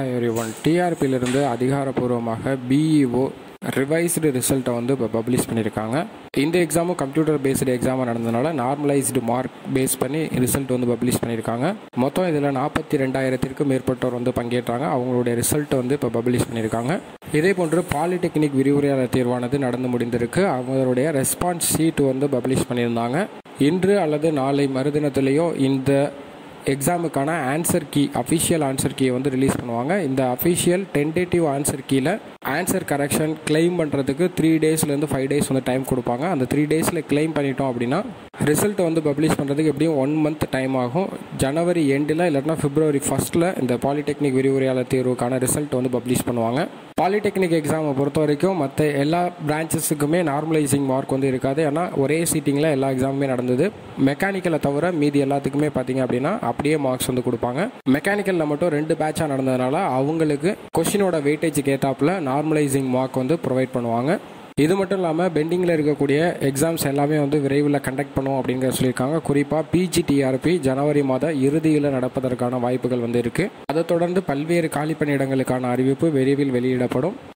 Hi everyone. டிஆர்பியிலிருந்து அதிகாரப்பூர்வமாக BEO revised ரிசல்ட்டை வந்து இப்போ பப்ளிஷ் பண்ணியிருக்காங்க. இந்த எக்ஸாமும் கம்ப்யூட்டர் பேஸ்டு எக்ஸாமாக நடந்ததுனால நார்மலைஸ்டு மார்க் பேஸ் பண்ணி ரிசல்ட் வந்து பப்ளிஷ் பண்ணியிருக்காங்க. மொத்தம் இதில் 42,000க்கும் மேற்பட்டோர் வந்து பங்கேற்றாங்க. அவங்களுடைய ரிசல்ட்டை வந்து இப்போ பப்ளிஷ் பண்ணியிருக்காங்க. இதே போன்று பாலிடெக்னிக் விரிவுரையாளர் தேர்வானது நடந்து முடிந்திருக்கு. அவங்களுடைய ரெஸ்பான்ஸ் ஷீட் வந்து பப்ளிஷ் பண்ணியிருந்தாங்க. இன்று அல்லது நாளை மறுதினத்திலேயோ இந்த எக்ஸாமுக்கான ஆன்சர் கீ, அஃபிஷியல் ஆன்சர் கீயை வந்து ரிலீஸ் பண்ணுவாங்க. இந்த அஃபிஷியல் டென்டேட்டிவ் ஆன்சர் கீயில் ஆன்சர் கரெக்ஷன் கிளைம் பண்ணுறதுக்கு 3 டேஸ்லேருந்து 5 டேஸ் வந்து டைம் கொடுப்பாங்க. அந்த 3 டேஸில் கிளைம் பண்ணிட்டோம் அப்படின்னா ரிசல்ட் வந்து பப்ளிஷ் பண்ணுறதுக்கு எப்படியும் 1 மந்த் டைம் ஆகும். ஜனவரி எண்டில் இல்லாட்டினா பிப்ரவரி 1ஸ்ட்டில் இந்த பாலிடெக்னிக் விரிவுரையாளர் தேர்வுக்கான ரிசல்ட் வந்து பப்ளிஷ் பண்ணுவாங்க. பாலிடெக்னிக் எக்ஸாமை பொறுத்த வரைக்கும் மற்ற எல்லா பிரான்ச்சஸுக்குமே நார்மலைசிங் மார்க் வந்து இருக்காது. ஏன்னா ஒரே சீட்டிங்கில் எல்லா எக்ஸாமுமே நடந்தது. மெக்கானிக்கலை தவிர மீதி எல்லாத்துக்குமே பார்த்தீங்க அப்படின்னா அப்படியே மார்க்ஸ் வந்து கொடுப்பாங்க. மெக்கானிக்கலில் மட்டும் 2 பேட்சாக நடந்ததுனால அவங்களுக்கு கொஷினோட வெயிட்டேஜுக்கு ஏற்றாப்புல நார்மலைசிங் மார்க் வந்து ப்ரொவைட் பண்ணுவாங்க. இது மட்டும் இல்லாமல் பெண்டிங்கில் இருக்கக்கூடிய எக்ஸாம்ஸ் எல்லாமே வந்து விரைவில் கண்டக்ட் பண்ணுவோம் அப்படிங்கிற சொல்லியிருக்காங்க. குறிப்பாக பிஜிடிஆர்பி ஜனவரி மாத இறுதியில் நடப்பதற்கான வாய்ப்புகள் வந்து இருக்குது. அதை தொடர்ந்து பல்வேறு காலி பணியிடங்களுக்கான அறிவிப்பு விரைவில் வெளியிடப்படும்.